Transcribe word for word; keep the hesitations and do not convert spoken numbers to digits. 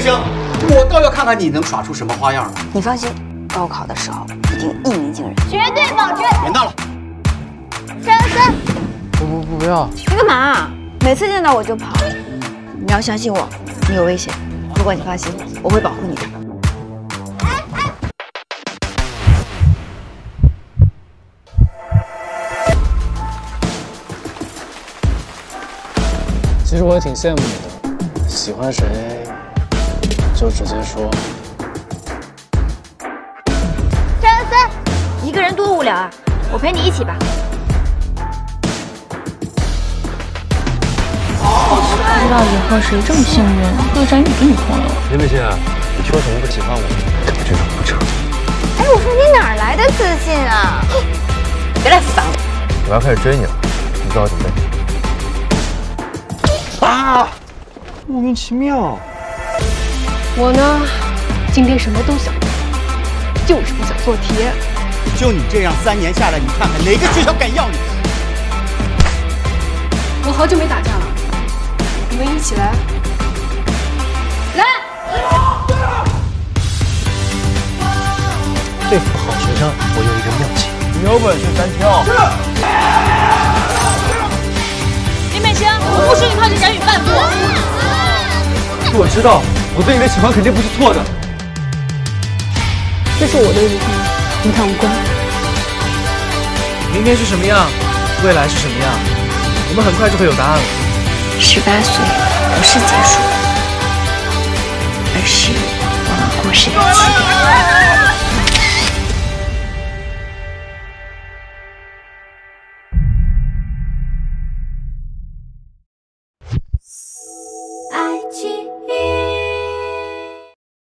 星，我倒要看看你能耍出什么花样来。 你放心，高考的时候一定一鸣惊人， 绝对保证。 别闹了， 珊珊， 不不不不要！ 你干嘛？每次见到我就跑。你要相信我，你有危险。不过你放心，我会保护你的。 其实我也挺羡慕你的，喜欢谁就直接说。 珊珊，一个人多无聊啊，我陪你一起吧。 不知道以后谁这么幸运，会占你的女朋友。 林美欣，你说什么不喜欢我？根本就让不成。 哎，我说你哪来的自信啊？别来烦我！ 我要开始追你了，你做好准备。啊！莫名其妙。 我呢，今天什么都想，就是不想做题。 就你这样，三年下来，你看看哪个学校敢要你？ 我好久没打架了，你们一起来。来！ 对付好学生，我有一个妙计。 你有本事单挑！ 林美星，我不许你靠近冉宇半步。 我知道，我对你的喜欢肯定不是错的。 这是我的女朋友，与他无关。 明天是什么样，未来是什么样，我们很快就会有答案了。 十八岁不是结束，而是我们故事的起点。